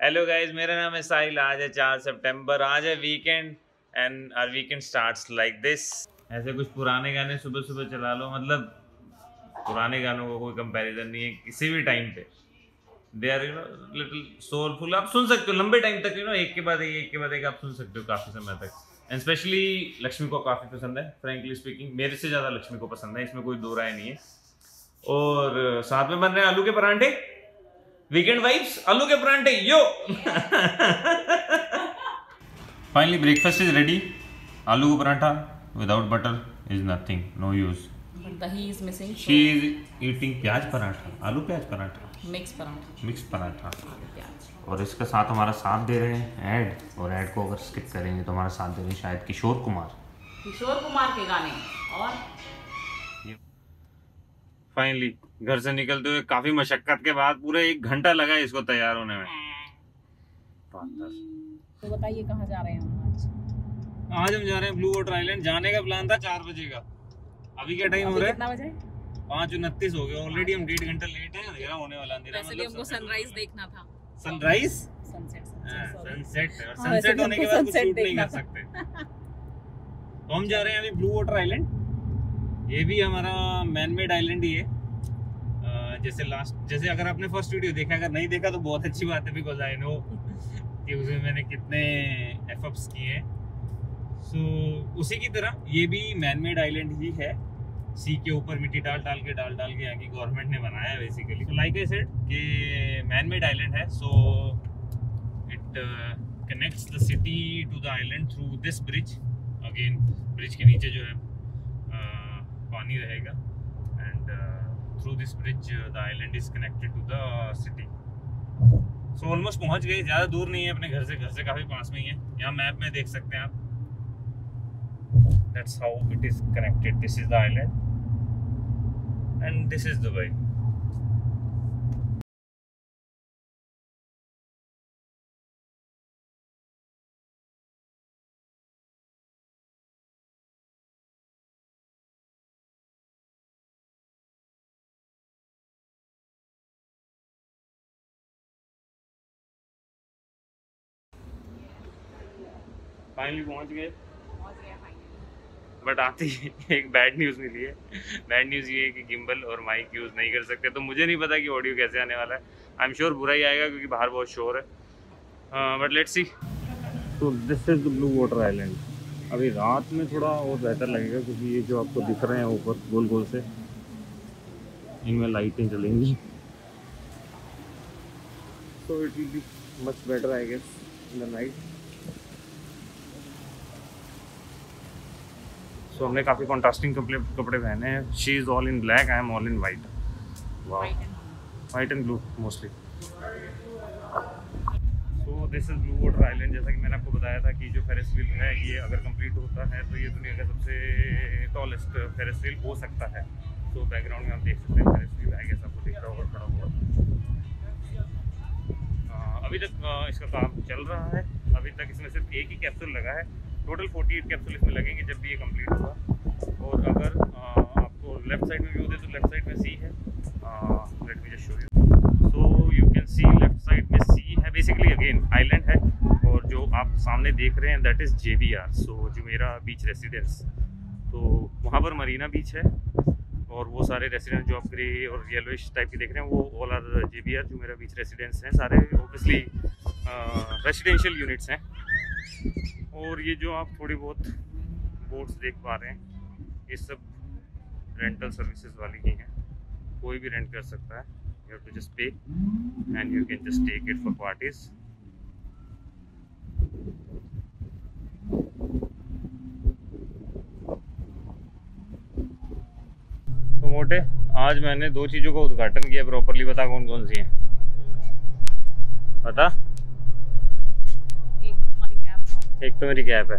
Hello guys, मेरा नाम है साहिल। आज है 4 सितंबर। आज है weekend and our weekend starts like this. ऐसे कुछ पुराने गाने सुबह सुबह चला लो। मतलब पुराने गानों का कोई कंपैरिजन नहीं है किसी भी टाइम पे। They are little soulful. आप सुन सकते हो लंबे टाइम तक, एक के बाद एक आप सुन सकते हो काफी समय तक। एंड स्पेशली लक्ष्मी को काफी पसंद है। फ्रेंकली स्पीकिंग मेरे से ज्यादा लक्ष्मी को पसंद है, इसमें कोई दो राय नहीं है। और साथ में बन रहे हैं आलू के परांठे। वीकेंड वाइब्स, आलू के परांठे yo. Finally breakfast is ready. आलू का paratha without butter is nothing, no use. दही is missing. She is eating pyaz paratha, आलू प्याज पराठा, मिक्स पराठा। और इसके साथ हमारा साथ दे रहे हैं ऐड, और ऐड को अगर स्किप करेंगे तो हमारा साथ दे रहे हैं शायद किशोर कुमार के गाने। और फाइनली घर से निकलते हुए काफी मशक्कत के बाद पूरे 1 घंटा लगा इसको तैयार होने में। तो बताइए कहाँ जा रहे हैं आज हम जा रहे हैं ब्लू वाटर आइलैंड। जाने का प्लान था 4 बजे का। अभी क्या टाइम हो रहा है? कितना बजे? 5:29 हो गया। ऑलरेडी हम 1.5 घंटा लेट हैं। अंधेरा होने वाला। अंधेरा मतलब हमको सनराइज देखना था। सनराइज, सनसेट और सनसेट होने के बाद कुछ शूट नहीं कर सकते। तो हम जा रहे हैं अभी ब्लू वाटर आइलैंड। ये भी हमारा मैनमेड आइलैंड ही है। जैसे अगर आपने फर्स्ट वीडियो देखा, अगर नहीं देखा तो बहुत अच्छी बात है, बिकॉज आई नो कि उसमें मैंने कितने एफर्ट्स किए हैं। सो उसी की तरह ये भी मैनमेड आइलैंड ही है। सी के ऊपर मिट्टी डाल डाल के यहाँ की गवर्नमेंट ने बनाया है बेसिकली। तो लाइक आई सेड कि मैनमेड आइलैंड है। So it connects the city to the island through this bridge. Again bridge के नीचे जो है पानी रहेगा and through this bridge the island is connected to the city. So almost पहुंच गए। ज़्यादा दूर नहीं है अपने घर से काफ़ी पास में ही है। यहाँ मैप में देख सकते हैं आप। That's how it is connected. This is the island and this is Dubai. Finally पहुंच गए। बट आती एक बैड न्यूज़ मिली है। बैड न्यूज़ ये है कि गिम्बल और माइक यूज़ नहीं कर सकते। तो मुझे नहीं पता कि ऑडियो कैसे आने वाला है। आई एम श्योर बुरा ही आएगा क्योंकि बाहर बहुत शोर है। But let's see. तो this is the blue water island. अभी रात में थोड़ा और बेहतर लगेगा क्योंकि ये जो आपको दिख रहे हैं ऊपर गोल गोल से, इनमें लाइटें जलेंगी। So it will be much better I guess in the night. So हमने काफ़ी कॉन्ट्रास्टिंग कपड़े पहने हैं। She is all in black, I am all in white. White and blue mostly. So this is blue water island. जैसा कि मैंने आपको बताया था कि जो फेरिस व्हील है ये अगर कंप्लीट होता है तो ये दुनिया का सबसे टॉलेस्ट फेरिस व्हील हो सकता है। सो बैकग्राउंड में आप देख सकते हैं फेरिस व्हील है, कैसा आपको दिख रहा होगा खड़ा हुआ। अभी तक इसका काम चल रहा है। अभी तक इसमें सिर्फ एक ही कैप्सूल लगा है। टोटल 48 कैप्सूल इसमें लगेंगे जब भी ये कंप्लीट होगा। और अगर आपको लेफ्ट साइड में व्यू दे तो लेफ्ट साइड में सी है। Let me just show you. So you can see left side में सी है। बेसिकली अगेन आइलैंड है। और जो आप सामने देख रहे हैं that is JBR, so Jumeirah beach residence. तो वहाँ पर मरीना बीच है और वो सारे रेसिडेंस जो आप ग्रे और येलोइश टाइप के देख रहे हैं वो all are JBR Jumeirah beach residence हैं। सारे ऑब्वियसली रेसिडेंशियल यूनिट्स हैं। और ये जो आप थोड़ी बहुत बोट्स देख पा रहे हैं ये सब रेंटल सर्विसेज वाली ही हैं। कोई भी रेंट कर सकता है। You have to just pay and you can just take it for parties. तो मोटे आज मैंने 2 चीज़ों का उद्घाटन किया प्रॉपरली। बता कौन कौन सी हैं? बता। एक तो मेरी कैप है।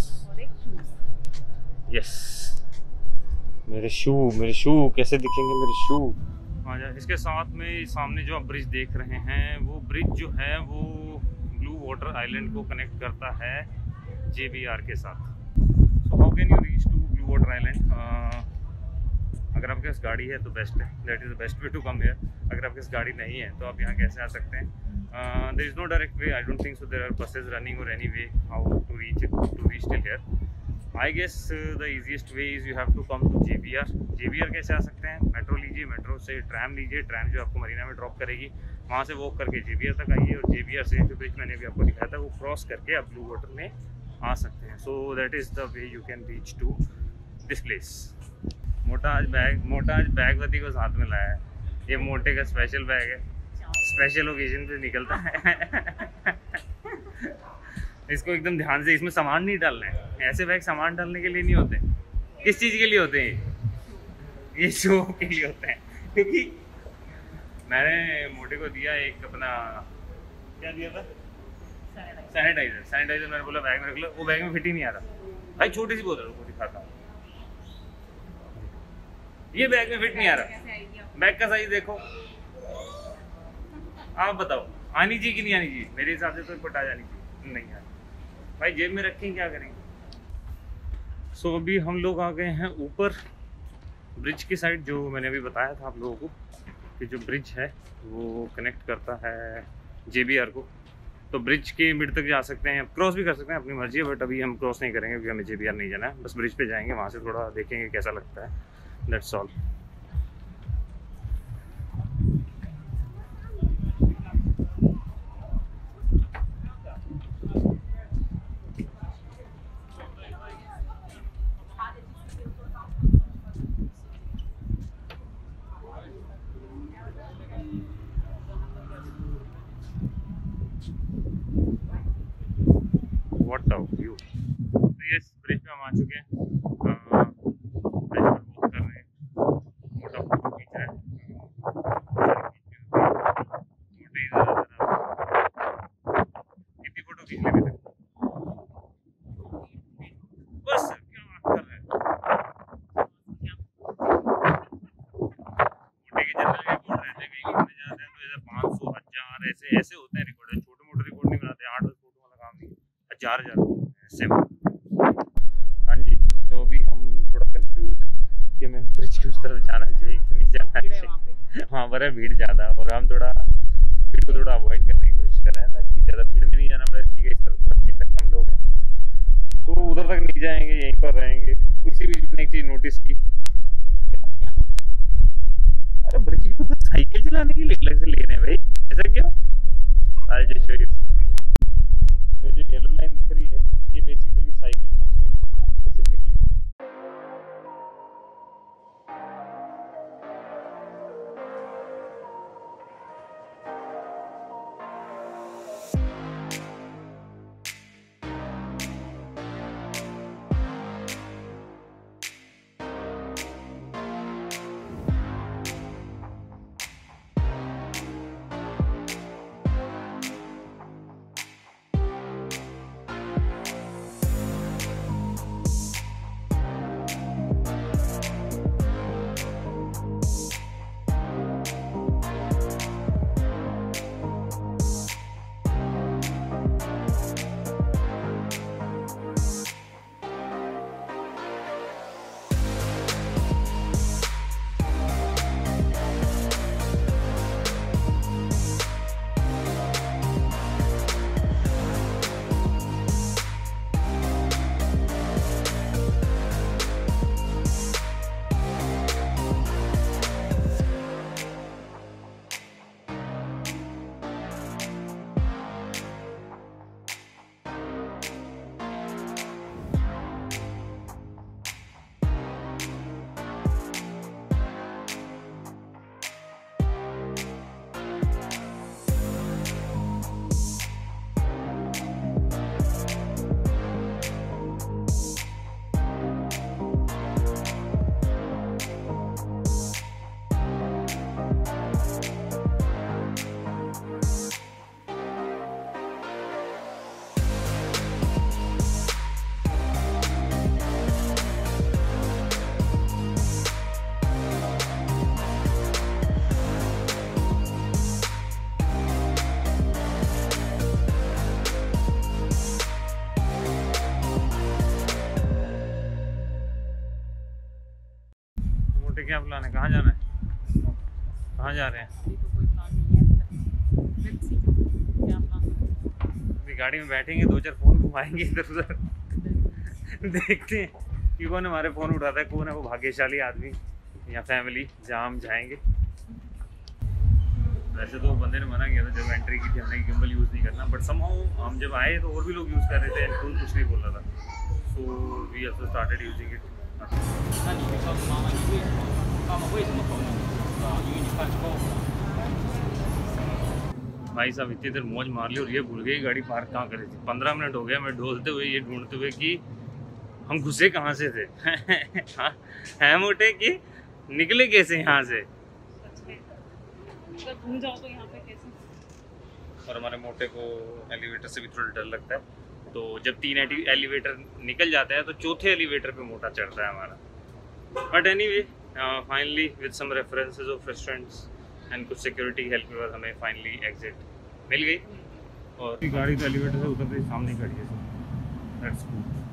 यस मेरे शू कैसे दिखेंगे मेरे शू? हाँ, इसके साथ में सामने जो आप ब्रिज देख रहे हैं वो ब्रिज जो है वो ब्लू वाटर आइलैंड को कनेक्ट करता है JBR के साथ। So how can you reach to blue water island? अगर आपके पास गाड़ी है तो बेस्ट है, that is the best way to come here. अगर आपके पास गाड़ी नहीं है तो आप यहाँ कैसे आ सकते हैं? There is no direct way, I don't think so there are buses running or any way how to reach till here. I guess the easiest way is you have to come to JBR। JBR कैसे आ सकते हैं? Metro लीजिए, metro से tram लीजिए, tram जो आपको मरीना में ड्रॉप करेगी, वहाँ से वॉक करके JBR तक आइए और JBR से जो ब्रिज मैंने भी आपको दिखाया था वो क्रॉस करके आप ब्लू वाटर में आ सकते हैं। So that is the way you can reach to this place. मोटा आज बैगवती को साथ में लाया है। ये मोटे का स्पेशल बैग है, स्पेशल ओकेजन पे निकलता है। इसको एकदम ध्यान से, इसमें सामान नहीं डालना है। ऐसे बैग सामान डालने के लिए नहीं होते। किस चीज़ के लिए होते हैं? ये शो के लिए होते हैं। क्योंकि मैंने मोटे को दिया एक अपना, क्या दिया था? सैनिटाइजर। मैंने बोला बैग में रख लो, वो बैग में फिट ही नहीं आ रहा। भाई छोटी सी बोतल को दिखाता हूँ, ये बैग में फिट नहीं आ रहा। बैग का साइज देखो, आप बताओ आनी चाहिए कि नहीं आनी चाहिए? मेरे हिसाब से तो फट आ जानी चाहिए, नहीं यार भाई जेब में रखें क्या करेंगे। सो अभी हम लोग आ गए हैं ऊपर ब्रिज की साइड, जो मैंने अभी बताया था आप लोगों को कि जो ब्रिज है वो कनेक्ट करता है JBR को। तो ब्रिज के मिड तक जा सकते हैं, क्रॉस भी कर सकते हैं, अपनी मर्जी है, बट अभी हम क्रॉस नहीं करेंगे क्योंकि हमें JBR नहीं जाना है। बस ब्रिज पे जाएंगे, वहाँ से थोड़ा देखेंगे कैसा लगता है, that's all. What a view. तो यस, ब्रिज पे हम आ चुके हैं, ब्रिज पर वॉक कर रहे हैं, मोटा फोटो खींच रहा है। मोटे कितनी फोटो खींच ले बेटे? बस क्या बात कर रहे हैं। मोटे के जनरल रिकॉर्ड रहते हैं, कहीं घूमने जाते हैं तो ऐसे 500 1000 ऐसे होते हैं रिकॉर्ड। छोटे मोटे रिकॉर्ड नहीं बनाते, 8-10 फोटो वाला काम नहीं, 1000 ऐसे। हाँ जी, तो अभी हम थोड़ा कंफ्यूज हैं कि हमें ब्रिज की उस तरफ जाना चाहिए कि नहीं जाना चाहिए। हाँ पर है भीड़ ज़्यादा, और हम थोड़ा भीड़ को थोड़ा अवॉइड करने की कोशिश कर रहे हैं ताकि ज़्यादा भीड़ में नहीं जाना पड़े। ठीक है, इस तरफ कम लोग हैं तो उधर तक नहीं जाएंगे, यहीं पर रहेंगे। किसी भी एक चीज़ नोटिस की, अरे ब्रिज को तो साइकिल चलाने के लिए अलग से ले रहे हैं भाई, ऐसा क्यों? आज जो येलो लाइन दिख रही है ये बेसिकली साइकिल स्पेसिफिकली। क्या प्लान है? कहाँ जाना है? कहाँ जा रहे हैं? अभी तो कोई प्लान नहीं है। लेट्स सी क्या प्लान। अभी गाड़ी में बैठेंगे, 2-4 फ़ोन घुमाएंगे इधर उधर, देखते हैं कि कौन हमारे फ़ोन उठाता है, कौन है वो भाग्यशाली आदमी या फैमिली जहाँ हम जाएंगे। वैसे तो बंदे ने मना किया था जब एंट्री की थी हमने कि गिम्बल यूज़ नहीं करना, बट समहाउ हम जब आए तो और भी लोग यूज़ कर रहे थे एंड कोई कुछ नहीं बोल रहा था, so we also started using it. 那你会告诉妈妈你为什么疯了？因为你犯错误了。 भाई साहब इतनी देर मौज मार ली और ये भूल गई गाड़ी पार्क कहाँ करी थी। 15 मिनट हो गया मैं ढोलते हुए ये ढूंढते हुए कि हम घुसे कहाँ से थे। हाँ, हैं मोटे कि निकले कैसे यहाँ से। अगर घूम जाओ तो यहाँ पे कैसे? और हमारे मोटे को एलिवेटर से भी थोड़ा डर लगता है, तो जब 3 एलिवेटर निकल जाता है तो चौथे एलिवेटर पे मोटा चढ़ता है हमारा। But anyway finally with some references of restaurants and कुछ सिक्योरिटी हेल्प के बाद हमें फाइनली एग्जिट मिल गई और गाड़ी तो एलिवेटर से उतरते ही सामने खड़ी है। That's cool.